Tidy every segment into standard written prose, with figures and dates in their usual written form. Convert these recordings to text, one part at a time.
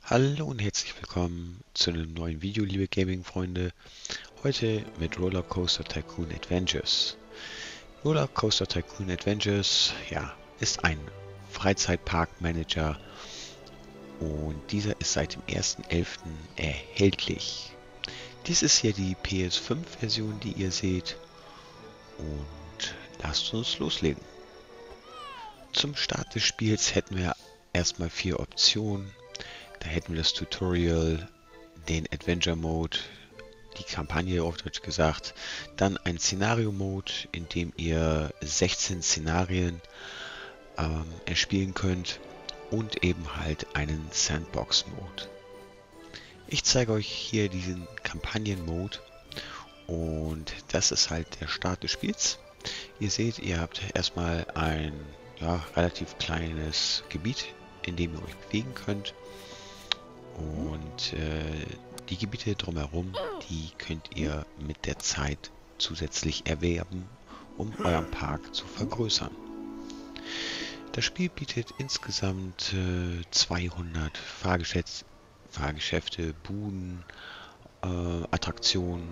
Hallo und herzlich willkommen zu einem neuen Video, liebe Gaming-Freunde. Heute mit Roller Coaster Tycoon Adventures. Roller Coaster Tycoon Adventures, ja, ist ein Freizeitparkmanager und dieser ist seit dem 1.11. erhältlich. Dies ist hier die PS5-Version, die ihr seht, und lasst uns loslegen. Zum Start des Spiels hätten wir erstmal 4 Optionen. Da hätten wir das Tutorial, den Adventure Mode, die Kampagne auf Deutsch gesagt, dann ein Szenario-Mode, in dem ihr 16 Szenarien erspielen könnt und eben halt einen Sandbox-Mode. Ich zeige euch hier diesen Kampagnen-Mode und das ist halt der Start des Spiels. Ihr seht, ihr habt erstmal ein relativ kleines Gebiet, in dem ihr euch bewegen könnt. Und die Gebiete drumherum, die könnt ihr mit der Zeit zusätzlich erwerben, um euren Park zu vergrößern. Das Spiel bietet insgesamt 200 Fahrgeschäfte, Buden, Attraktionen,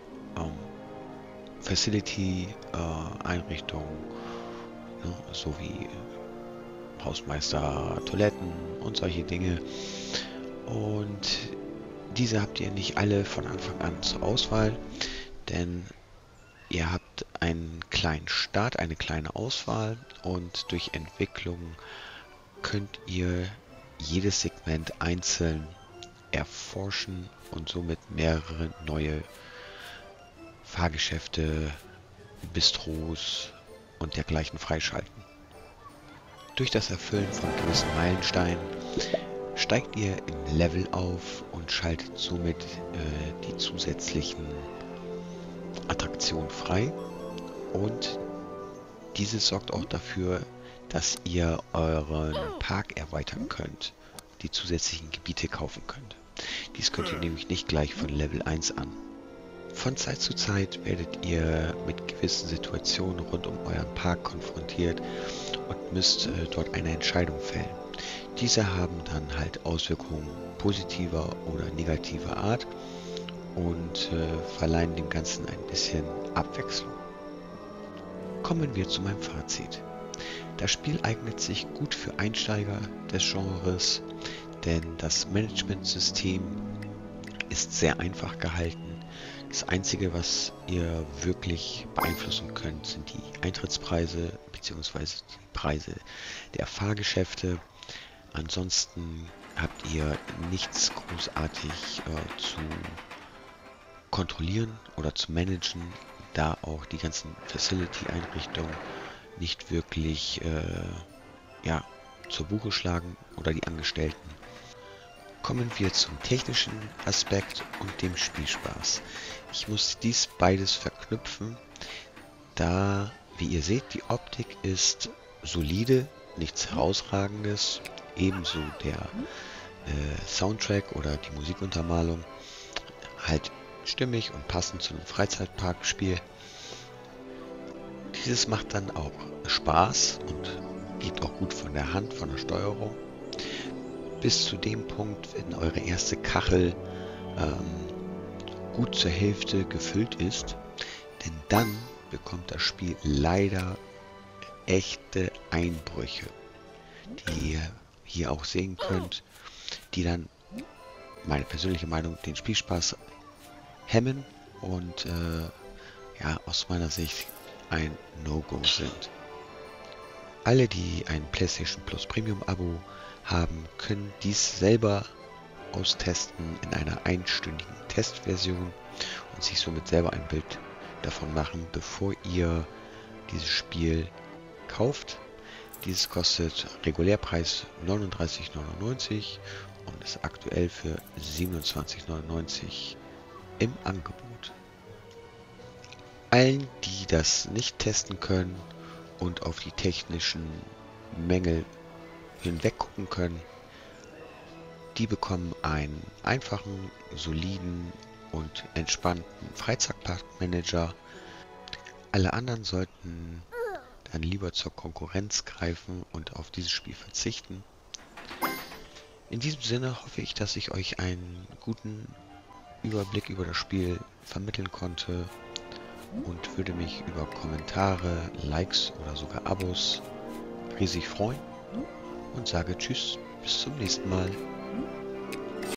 Facility-Einrichtungen, ne, sowie Hausmeister, Toiletten und solche Dinge. Und diese habt ihr nicht alle von Anfang an zur Auswahl, denn ihr habt einen kleinen Start, eine kleine Auswahl, und durch Entwicklung könnt ihr jedes Segment einzeln erforschen und somit mehrere neue Fahrgeschäfte, Bistros und dergleichen freischalten. Durch das Erfüllen von gewissen Meilensteinen steigt ihr im Level auf und schaltet somit die zusätzlichen Attraktionen frei, und dieses sorgt auch dafür, dass ihr euren Park erweitern könnt, die zusätzlichen Gebiete kaufen könnt. Dies könnt ihr nämlich nicht gleich von Level 1 an. Von Zeit zu Zeit werdet ihr mit gewissen Situationen rund um euren Park konfrontiert und müsst dort eine Entscheidung fällen. Diese haben dann halt Auswirkungen positiver oder negativer Art und verleihen dem Ganzen ein bisschen Abwechslung. Kommen wir zu meinem Fazit. Das Spiel eignet sich gut für Einsteiger des Genres, denn das Managementsystem ist sehr einfach gehalten. Das Einzige, was ihr wirklich beeinflussen könnt, sind die Eintrittspreise bzw. die Preise der Fahrgeschäfte. Ansonsten habt ihr nichts großartig zu kontrollieren oder zu managen, da auch die ganzen Facility-Einrichtungen nicht wirklich zur Buche schlagen oder die Angestellten. Kommen wir zum technischen Aspekt und dem Spielspaß. Ich muss dies beides verknüpfen, da, wie ihr seht, die Optik ist solide, nichts Herausragendes. Ebenso der Soundtrack oder die Musikuntermalung halt stimmig und passend zu einem Freizeitparkspiel. Dieses macht dann auch Spaß und geht auch gut von der Hand, von der Steuerung. Bis zu dem Punkt, wenn eure erste Kachel gut zur Hälfte gefüllt ist, denn dann bekommt das Spiel leider echte Einbrüche, die ihr hier auch sehen könnt, die dann, meine persönliche Meinung, den Spielspaß hemmen und aus meiner Sicht ein No-Go sind. Alle, die ein PlayStation Plus Premium Abo haben, können dies selber austesten in einer einstündigen Testversion und sich somit selber ein Bild davon machen, bevor ihr dieses Spiel kauft. Dieses kostet Regulärpreis 39,99 und ist aktuell für 27,99 im Angebot. Allen, die das nicht testen können und auf die technischen Mängel hinweg gucken können, die bekommen einen einfachen, soliden und entspannten Freizeitparkmanager. Alle anderen sollten dann lieber zur Konkurrenz greifen und auf dieses Spiel verzichten. In diesem Sinne hoffe ich, dass ich euch einen guten Überblick über das Spiel vermitteln konnte und würde mich über Kommentare, Likes oder sogar Abos riesig freuen und sage Tschüss, bis zum nächsten Mal.